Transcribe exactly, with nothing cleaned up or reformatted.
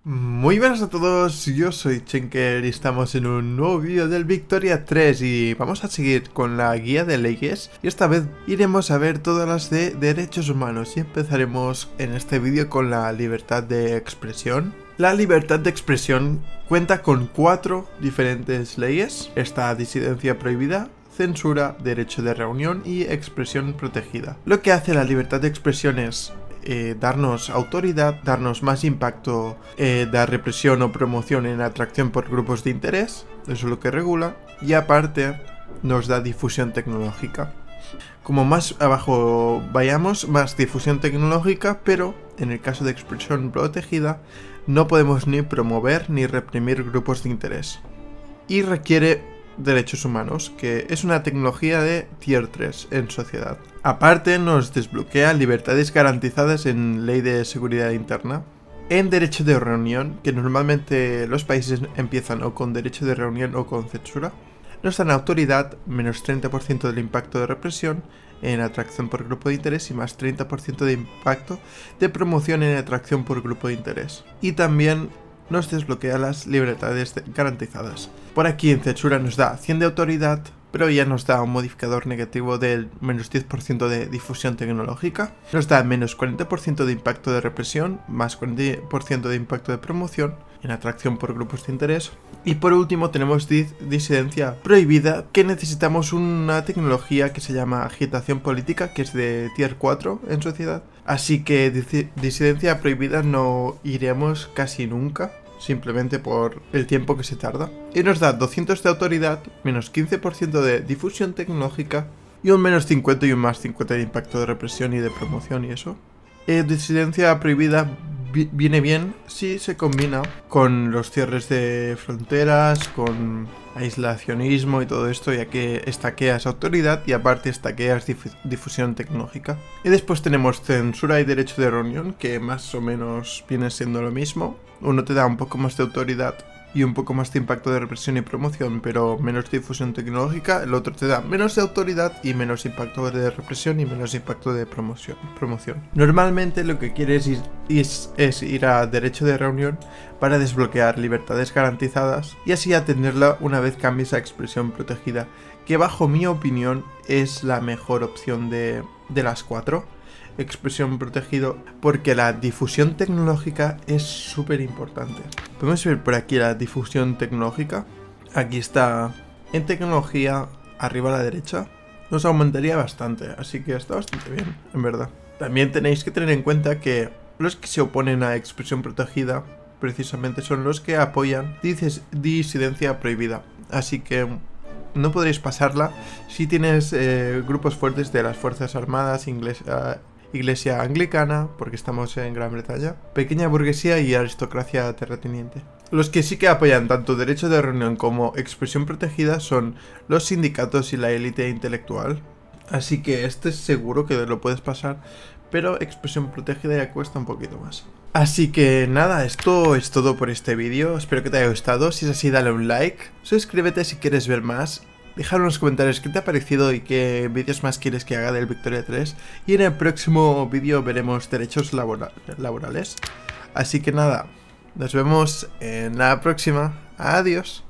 Muy buenas a todos, yo soy Chenker y estamos en un nuevo vídeo del Victoria tres y vamos a seguir con la guía de leyes y esta vez iremos a ver todas las de derechos humanos y empezaremos en este vídeo con la libertad de expresión. La libertad de expresión cuenta con cuatro diferentes leyes: está disidencia prohibida, censura, derecho de reunión y expresión protegida. Lo que hace la libertad de expresión es Eh, darnos autoridad, darnos más impacto, eh, dar represión o promoción en atracción por grupos de interés, eso es lo que regula, y aparte nos da difusión tecnológica. Como más abajo vayamos, más difusión tecnológica, pero en el caso de expresión protegida no podemos ni promover ni reprimir grupos de interés. Y requiere derechos humanos, que es una tecnología de tier tres en sociedad. Aparte nos desbloquea libertades garantizadas en ley de seguridad interna. En derecho de reunión, que normalmente los países empiezan o con derecho de reunión o con censura, nos dan autoridad, menos treinta por ciento del impacto de represión en atracción por grupo de interés y más treinta por ciento de impacto de promoción en atracción por grupo de interés. Y también nos desbloquea las libertades garantizadas. Por aquí en censura nos da cien de autoridad, pero ya nos da un modificador negativo del menos diez por ciento de difusión tecnológica. Nos da menos cuarenta por ciento de impacto de represión, más cuarenta por ciento de impacto de promoción en atracción por grupos de interés. Y por último tenemos dis disidencia prohibida, que necesitamos una tecnología que se llama agitación política, que es de tier cuatro en sociedad. Así que dis disidencia prohibida no iremos casi nunca, simplemente por el tiempo que se tarda. Y nos da doscientos de autoridad, menos quince por ciento de difusión tecnológica y un menos cincuenta y un más cincuenta de impacto de represión y de promoción y eso. Eh, disidencia prohibida viene bien si se combina con los cierres de fronteras, con aislacionismo y todo esto, ya que estaqueas autoridad y aparte estaqueas dif difusión tecnológica. Y después tenemos censura y derecho de reunión, que más o menos viene siendo lo mismo. Uno te da un poco más de autoridad y un poco más de impacto de represión y promoción, pero menos difusión tecnológica. El otro te da menos de autoridad y menos impacto de represión y menos impacto de promoción. promoción. Normalmente lo que quieres es, es, es ir a derecho de reunión para desbloquear libertades garantizadas y así atenderla una vez cambies a expresión protegida, que bajo mi opinión es la mejor opción de, de las cuatro. Expresión protegido, porque la difusión tecnológica es súper importante. Podemos ver por aquí la difusión tecnológica. Aquí está en tecnología, arriba a la derecha. Nos aumentaría bastante, así que está bastante bien, en verdad. También tenéis que tener en cuenta que los que se oponen a expresión protegida precisamente son los que apoyan dices, disidencia prohibida. Así que no podréis pasarla si tienes eh, grupos fuertes de las Fuerzas Armadas inglesas, Iglesia anglicana, porque estamos en Gran Bretaña, pequeña burguesía y aristocracia terrateniente. Los que sí que apoyan tanto derecho de reunión como expresión protegida son los sindicatos y la élite intelectual. Así que este es seguro que lo puedes pasar, pero expresión protegida ya cuesta un poquito más. Así que nada, esto es todo por este vídeo, espero que te haya gustado. Si es así, dale un like, suscríbete si quieres ver más. Dejar en los comentarios qué te ha parecido y qué vídeos más quieres que haga del Victoria tres. Y en el próximo vídeo veremos derechos labora laborales. Así que nada, nos vemos en la próxima. Adiós.